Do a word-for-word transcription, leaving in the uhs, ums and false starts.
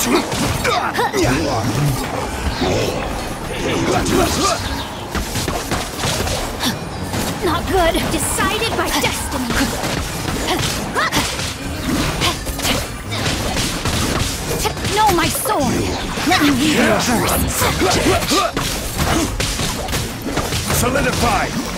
Not good. Decided by destiny. Know my sword. Let me read the reverse. Solidify!